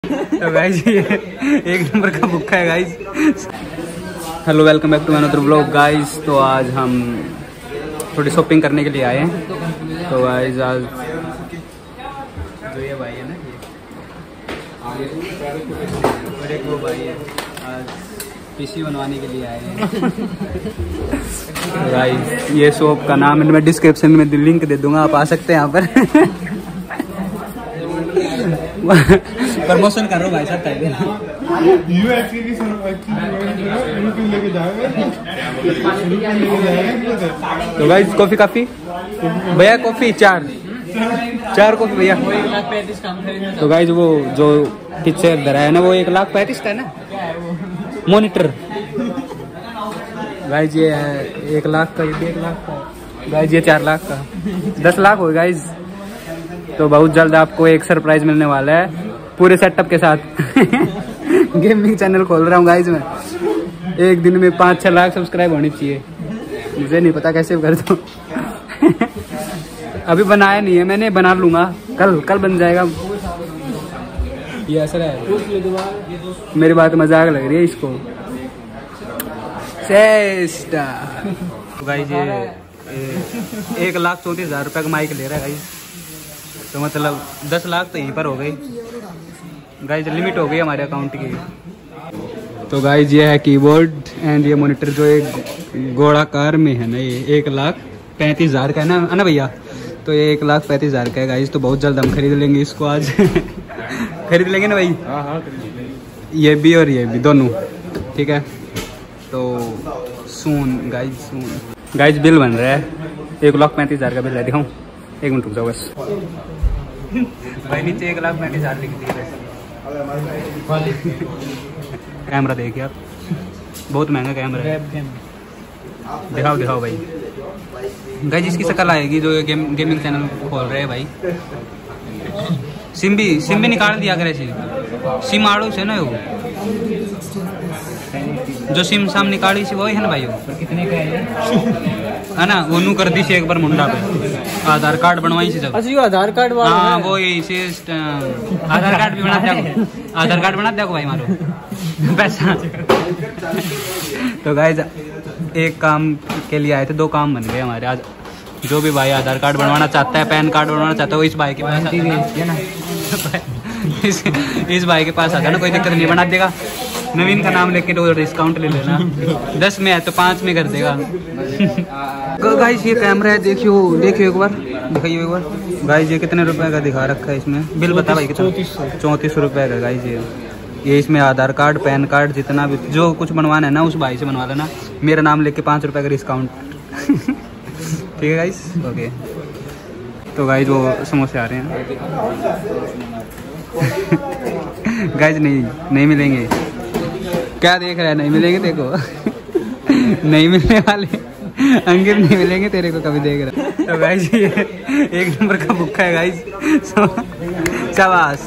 तो गाइस ये एक नंबर का भुक्का है guys. Hello welcome back to another vlog guys. तो आज हम थोड़ी शॉपिंग करने के लिए आए हैं। तो गाइस आज जो ये भाई है ना ये और एक वो भाई है, आज पीसी बनवाने के लिए आए हैं। गाइस ये शॉप का नाम मैं डिस्क्रिप्शन में लिंक दे दूंगा, आप आ सकते हैं यहाँ पर। प्रमोशन करो भाई साहब। तो गाइस कॉफी काफी भैया, कॉफी चार कॉफी भैया। तो गाइस वो जो पीछे इधर है ना वो 1,35,000 का है ना मॉनिटर। गाइस ये है 1 लाख का, ये 1 लाख का। गाइस ये 4 लाख का, 10 लाख हो गाइस। तो बहुत जल्द आपको एक सरप्राइज मिलने वाला है पूरे सेटअप के साथ। गेमिंग चैनल खोल रहा हूँ गाइस मैं। एक दिन में 5-6 लाख सब्सक्राइब होनी चाहिए। मुझे नहीं पता कैसे कर दूँ। अभी बनाया नहीं है मैंने, बना लूंगा कल बन जाएगा। ये असर है, मेरी बात मजाक लग रही है इसको। चेस्टा गाइस ये 1,34,000 रुपये का माइक ले रहा है गाइस। तो मतलब 10 लाख तो यहीं पर हो गई गाइस, लिमिट हो गई हमारे अकाउंट की। तो गाइस ये है कीबोर्ड एंड ये मॉनिटर जो एक गोलाकार में है ना, ये 1,35,000 का है ना भैया। तो ये 1,35,000 का है गाइस। तो बहुत जल्द हम खरीद लेंगे इसको आज। खरीद लेंगे ना भाई? हाँ ये भी और ये भी दोनों, ठीक है। तो सून गाइस बिल बन रहा है 1,35,000 का बिल है। दिखाऊं? 1 मिनट रुक जाओ बस। भाई नीचे 1,35,000 लिख दिए। कैमरा देखिए आप, बहुत महंगा कैमरा है। दिखाओ भाई। गाइस जिसकी शक्ल आएगी जो गेमिंग चैनल खोल रहे हैं भाई, सिम भी निकाल दिया करे। सिम आड़ो से ना वो जो सिम साम निकाली सी वही है ना भाई। वो कितने का है ना, वो कर दी एक बार मुंडा पे आधार कार्ड बनवाई सब। अच्छा आधार कार्ड वाला? हाँ वो यही आधार कार्ड भी बना दिया, आधार कार्ड बना दिया भाई मारो पैसा। तो गाइस एक काम के लिए आए थे, 2 काम बन गए हमारे आज। जो भी भाई आधार कार्ड बनवाना चाहता है, पैन कार्ड बनवाना चाहता है, वो इस भाई के पास इस भाई के पास आता है ना, कोई दिक्कत नहीं, बना देगा। नवीन का नाम लेके तो डिस्काउंट ले लेना। 10 में है तो 5 में कर देगा। गाइस ये कैमरा है, देखियो एक बार दिखाइए एक बार। गाइस ये कितने रुपए का दिखा रखा है इसमें? बिल बता भाई कितना? 3400 रुपये का गाइस। ये इसमें आधार कार्ड, पैन कार्ड, जितना भी जो कुछ बनवाना है ना उस भाई से बनवा लेना। मेरा नाम लेके 5 रुपये का डिस्काउंट। ठीक है गाइस, ओके। तो गाइस वो समोसे आ रहे हैं। गाइस नहीं मिलेंगे। क्या देख रहा है? नहीं मिलेंगे, देखो। नहीं मिलने वाले अंकित, नहीं मिलेंगे तेरे को, कभी देख रहा। तो गाइस ये एक नंबर का भुक्का है गाइस। शाबाश।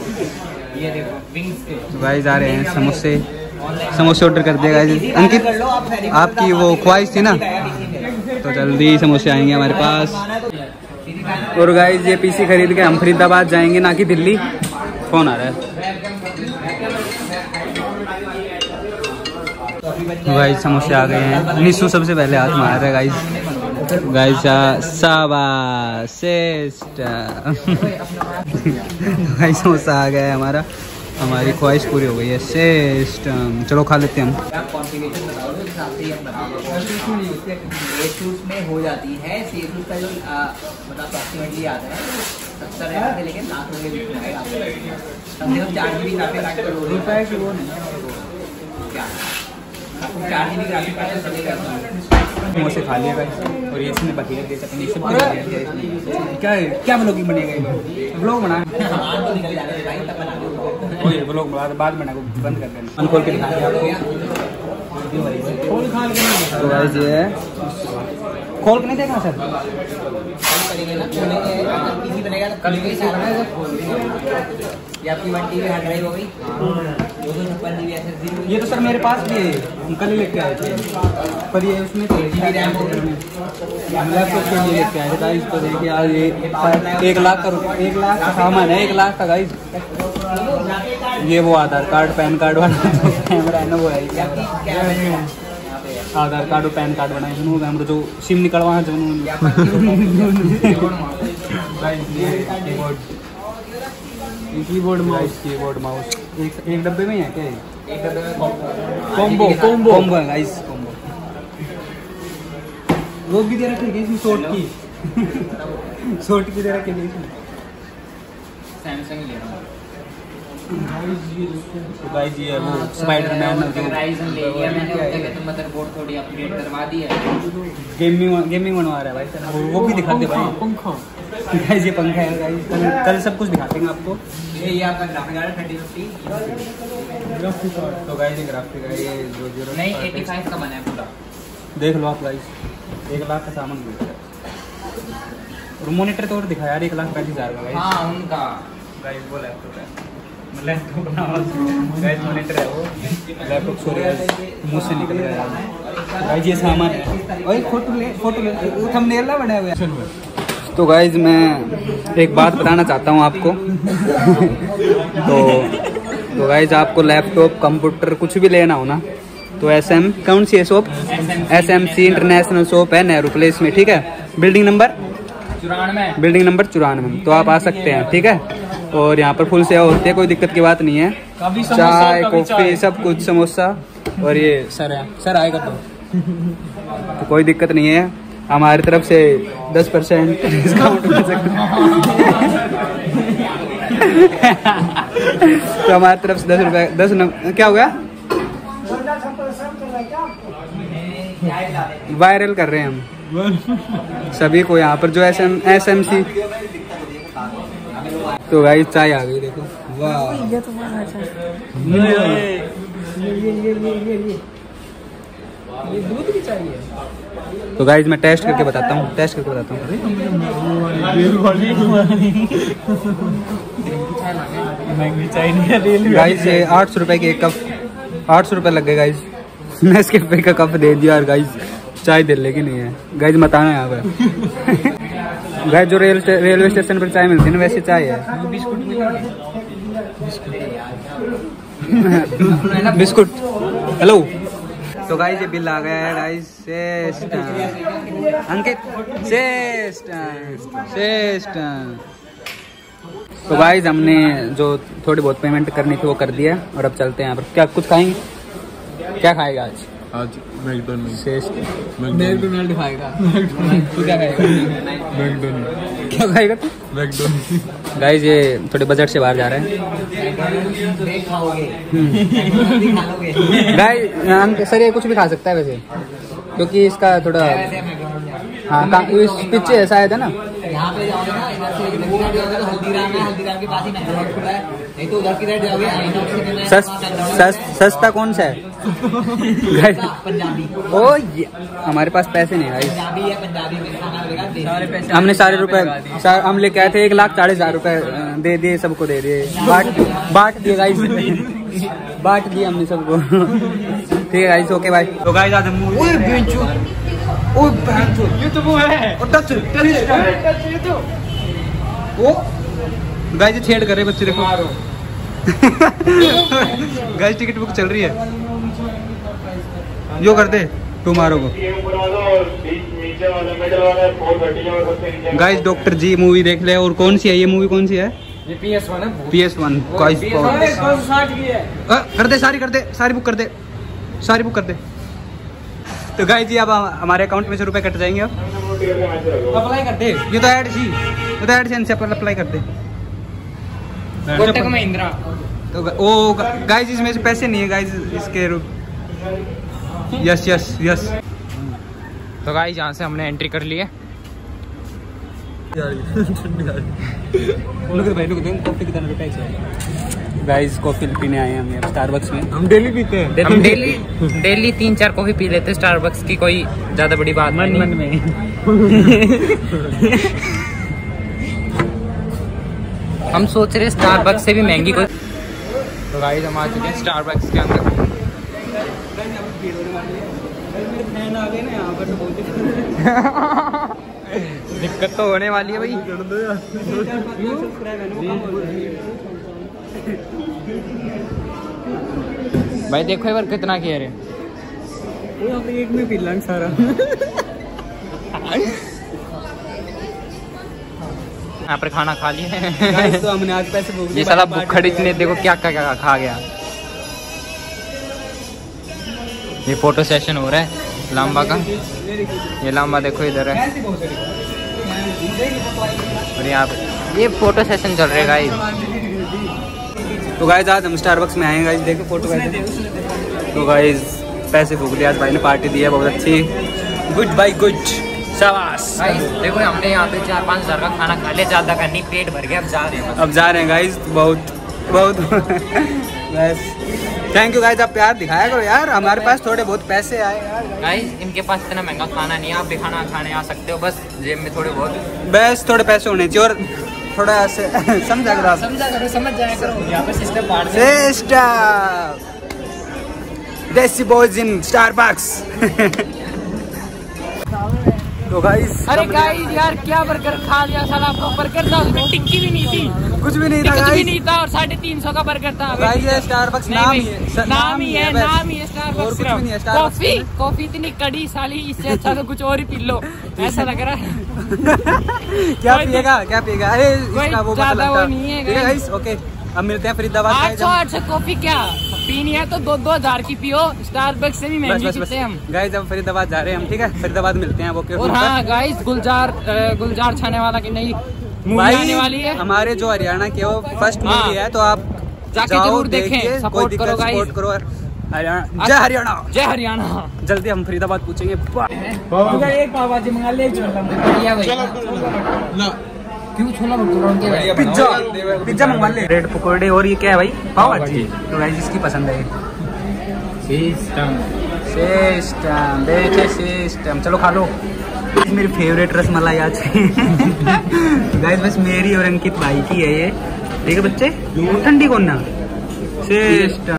गाइस आ रहे हैं समोसे ऑर्डर कर दिया गाइस। अंकित आपकी वो ख्वाहिश थी ना, तो जल्दी समोसे आएंगे हमारे पास। और गाइस ये पीसी खरीद के हम फरीदाबाद जाएंगे, ना कि दिल्ली। फोन आ रहा है गाइस। समोसे आ गए हैं। निशु सबसे पहले हाथ मार रहा है गाइस। शाबाश। गाइस समोसा आ गया है हमारा, हमारी ख्वाहिश पूरी हो गई है। सिस्टम चलो खा लेते हैं हम। में हो जाती है का जो मतलब अप्रॉक्सीमेटली आता है 70 से लेकर 7 रुपये बीच में आएगा। कम से कम 4 GB ग्राफिक कार्ड की वो नहीं क्या 4 GB ग्राफिक कार्ड चलेगा। समोसे खा लिया गाइस। और ये इसमें बकेट दे सकते हैं। क्या ब्लॉगिंग बनेगा? ब्लॉग बना ब्लॉग बाद बना को बंद कर देना, अनखोल के दिखा आपको। तो गाइस ये है, खोल के नहीं देखना सर। कल ये आपकी 1 TB हार्ड ड्राइव हो गई, 256 GB SSD। ये तो सर मेरे पास भी है, हम कल ही लेके आए थे, पर ये उसमें 3 GB रैम हो गई। लैपटॉप के लिए लेके आए थे। इसको देखिए आज ये 1 लाख का सामान है, 1 लाख का गाइस। ये वो आधार कार्ड पैन कार्ड वाला जो कैमरा है ना, वो है कैमरा। आधार कार्ड और पैन कार्ड बनाए सुनो कैमरा जो सिम निकलवा जो कीबोर्ड माउस एक डब्बे में है क्या? एक डब्बे में कॉम्बो है गाइस, कॉम्बो। वो भी दे रखी है शॉर्ट की शॉर्ट की दे रखी है। सैमसंग ले रहा हूँ गाइस, ये वो स्पाइडरमैन राइजन ले लिया मैंने, उसके लिए तो मदरबोर्ड थोड़ी अपडेट करवा दी है। गेमिंग बनवा रहा है भाई, वो भी दिखाते भाई। पंखा गाइस, ये पंखा है गाइस, कल सब कुछ दिखाते हैं आपको। ये आपका ग्राफिक कार्ड 3050 तो गाइस ये ग्राफिक है, ये जो जीरो नहीं 85 का बना है पूरा, देख लो आप गाइस। 1 लाख का सामान मिलता है। और मॉनिटर तो और दिखा यार, 1,35,000 का गाइस। हाँ उनका गाइस वो लैपटॉप है, लैपटॉप ना गाइस मॉनिटर है वो लैपटॉप। सॉरी मुंह से निकल गया गाइस, ये सामान है। ओए फोटो ले वो थंबनेल ना बनाया हुआ है। तो गाइस मैं एक बात बताना चाहता हूँ आपको तो गाइस आपको लैपटॉप कंप्यूटर कुछ भी लेना हो ना, तो SM कौन सी है शॉप? SMC इंटरनेशनल शॉप है नेहरू प्लेस में, ठीक है। बिल्डिंग नंबर 94, तो आप आ सकते हैं, ठीक है। और यहाँ पर फुल सेवा होती है, कोई दिक्कत की बात नहीं है। चाय कॉफी सब कुछ, समोसा। और ये सर आएगा तो कोई दिक्कत नहीं है, हमारी तरफ से 10% डिस्काउंट मिल सकता है। तो हमारी तरफ से 10 रुपये क्या हो गया? वायरल कर रहे हैं हम सभी को यहाँ पर जो SMC। तो गाइस चाय आ गई, देखो वाह। ये दूध की चाय है। तो गाइस मैं टेस्ट करके बताता हूँ। गाइस ये 800 रुपए की एक कप, 800 रुपए लग गए गाइस। नेस्कैफे का कप दे दिया और गाइस चाय दे लेकिन नहीं है गाइस, मत आना यहाँ पर। गाइस जो रेलवे स्टेशन पर चाय मिलती है ना, वैसे चाय है। बिस्कुट। हेलो। तो गाइस ये बिल आ गया है गाइस, अंकित तो गाइस हमने जो थोड़ी बहुत पेमेंट करनी थी वो कर दिया और अब चलते हैं यहाँ पर। क्या कुछ खाएंगे? क्या खाएगा आज मैकडोनल्ड खाएगा। तू क्या खाएगा? क्या खाएगा तू? मैकडोनल्ड। गाइस ये थोड़े बजट से बाहर जा रहे हैं गाइस। सर ये कुछ भी खा सकता है वैसे, क्योंकि इसका थोड़ा हाँ इस पीछे है शायद, है ना? यहाँ पे जाओगे ना, इधर से इधर जाओगे तो हल्दीराम है, हल्दीराम के पास ही मैकडॉनल्ड खुला है। नहीं तो उधर की साइड जाओगे सस्ता कौन सा है? पंजाबी। ओ ये हमारे पास पैसे नहीं है, पंजाबी है, पंजाबी में खाना मिलेगा। हमने सारे रुपए हम लेके आए थे, 1,40,000 रुपए दे दिए, सबको दे दिए, बांट दिए गाइस, बांट दिए हमने सबको। ठीक है गाइस, ओके बाय। तो गाइस आज हम ये तो वो है वो गाइस छेड़ कर रहे बच्चे, देखो गाइस टिकट बुक चल रही है, जो कर दे टुमारो को। गाइस डॉक्टर जी मूवी देख ले। और कौन सी है ये मूवी? कौन सी है? ये PS1 है। PS1 गाइस कर दे, सारी बुक कर दे। तो गाइस जी अब हमारे अकाउंट में से रुपए कट जाएंगे। अब अप्लाई कर दे, ये तो ऐड से अप्लाई कर दे। कोटक महिंद्रा। तो ओ गाइस इसमें से पैसे नहीं है गाइस, इसके यस। तो गाइस यहाँ से हमने एंट्री कर ली है। कॉफी कितना रुपए चाहिए? गाइस कॉफी पीने आए हैं हम यहाँ स्टारबक्स में। हम डेली पीते हैं। हम डेली 3-4 कॉफी पी लेते हैं स्टारबक्स की, कोई ज्यादा बड़ी बात मन में। हम सोच रहे स्टारबक्स से भी महंगी कोई। तो गाइस हम आ चुके हैं स्टारबक्स के अंदर। दिक्कत तो होने वाली है भाई। भाई देखो एक बार कितना केयर है। एक में पी लंग सारा। यहाँ पर खाना खा लिया है। तो हमने आज पैसे भूख ये साला भुक्खड़ ने देखो क्या क्या खा गया। ये फोटो सेशन हो रहा है लांबा का। ये लांबा देखो इधर है और यहाँ पे ये फोटो सेशन चल रहा है गाइस। तो गाइस आज हम स्टारबक्स में आए गाइस, देखो फोटो कैसे। तो गाइस पैसे फूक लिए, आज भाई ने पार्टी दी है बहुत अच्छी। गुड बाय गुड, शाबाश। गाइस देखो हमने यहाँ पे 4-5 हज़ार का खाना खा लिया, ज़्यादा का नहीं, पेट भर गया। अब जा रहे हैं, अब जा रहे हैं गाइस। बहुत बहुत बस थैंक यू गाइस, आप प्यार दिखाया करो यार, हमारे पास थोड़े बहुत पैसे आए यार। गाइस इनके पास इतना महंगा खाना नहीं है, आप भी खाना खाने आ सकते हो, बस जेब में थोड़े बहुत बस थोड़े पैसे होने चाहिए और थोड़ा ऐसे समझा करो, समझ जाया करो। यहाँ पे system part desi boys in Starbucks. तो गाइस अरे गाइस यार क्या बर्गर खा लिया साला। आपको बर्गर था उसमें टिक्की भी नहीं थी, कुछ भी नहीं था कुछ भी गाइस। नहीं था और 350 का बर्गर था। गाइस ये स्टारबक्स नाम ही है, नाम ही है स्टारबक्स। और कुछ भी नहीं है स्टारबक्स। कॉफी इतनी कड़ी साली, इससे अच्छा तो कुछ और ही पी लो, ऐसा लग रहा है। क्या पिएगा क्या पिएगा? अरे इसका वो ज्यादा वो नहीं है गाइस। ओके अब मिलते हैं फरीदाबाद। 800 कॉफी क्या पीनी है तो 2-2 हज़ार की पियो, स्टारबक्स से भी महंगी पीते हैं हम। गाइस अब फरीदाबाद जा रहे हैं हम, ठीक है फरीदाबाद मिलते हैं। ओके और हाँ गाइस गुलजार छाने वाला की नई मूवी आने वाली है हमारे जो हरियाणा की वो फर्स्ट मूवी है, तो आप जाके जरूर देखें, सपोर्ट करो गाइस, सपोर्ट करो। हरियाणा जय हरियाणा, जय हरियाणा। जल्दी हम फरीदाबाद पूछेंगे। एक पाव भाजी मंगा ले, बढ़िया भाई। क्यों छोला भटूरा पिज्जा पिज्जा मंगवा ले, ब्रेड पकौड़े। और ये क्या है भाई? पाव भाजी। तो गाइस जिसकी पसंद है सिस्टम, चलो खा लो। मेरी फेवरेट रसमलाई आज गाइस बस मेरी और अंकित भाई की है ये, ठीक है बच्चे। ठंडी कौन ना सिस्टम।